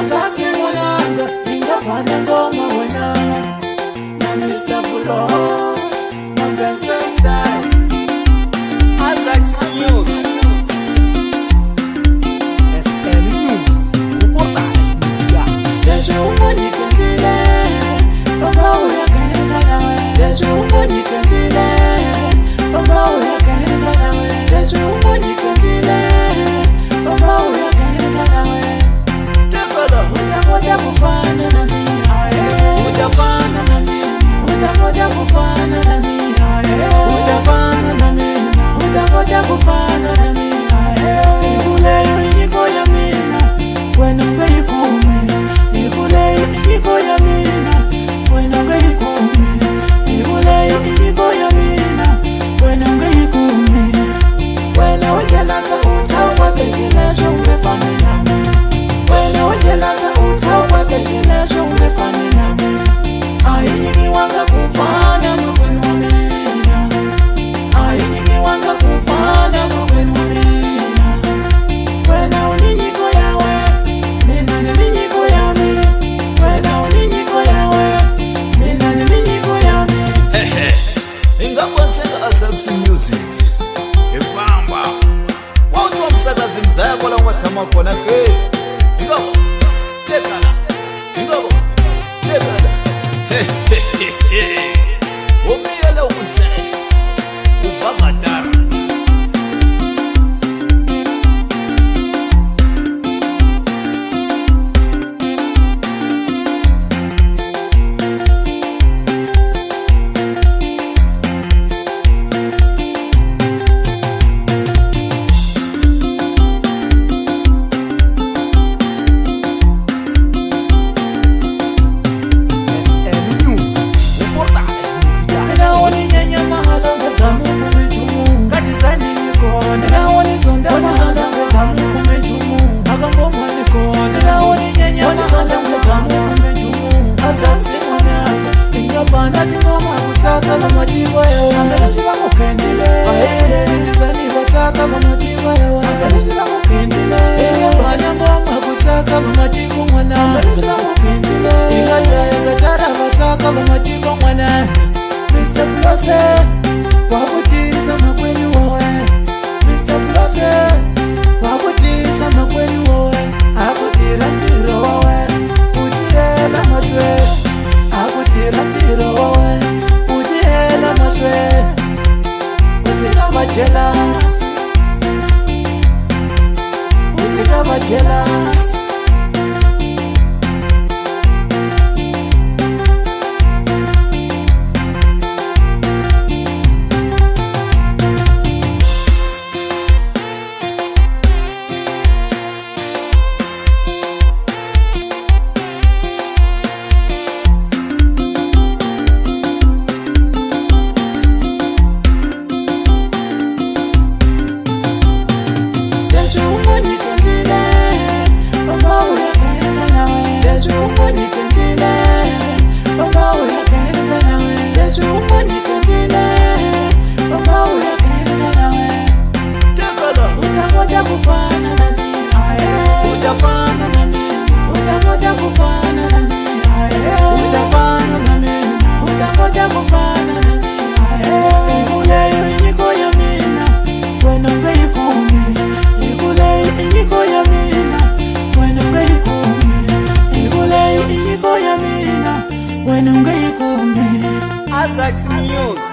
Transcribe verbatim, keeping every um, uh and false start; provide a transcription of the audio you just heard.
Asante mwananga ingapanda ngoma wena na Mister Bulos na Benson Style. Asante News S N News reportage. Dejo umoni kandile Baba uya kaenda nawe. Dejo umoni kandile Baba uya kaenda nawe. Dejo umoni kandile Baba uya kaenda nawe. Utamoja kufana na mimi utafana na mimi utamoja kufana na mimi utafana na mimi utamoja kufana na mimi ikule yiko ya mina wena ngayikume ikule yiko ya mina wena ngayikume ikule yiko ya mina wena ngayikume wena ujela sa utawa keshina shombe famina wena ujela sa utawa keshina shombe famina ayini wanga kufana mkwenu wamina ayini wanga kufana mkwenu wamina wena uninyiko yawe mina niminyiko yami wena uninyiko yawe mina niminyiko yami hehe ingaponseka Asante Music efamba watu wa msakazi mzaya kwa la watama kona ke ingabo tekala ingabo tekala hehehe umiyela ukutse ubakatara Mister Bulos wakutisa makwenu wawe Mister Bulos wakutisa makwenu wawe akutira tiro wawe utiela matwe akutira tiro wawe utiela matwe usikaba jealous usikaba jealous Asante News.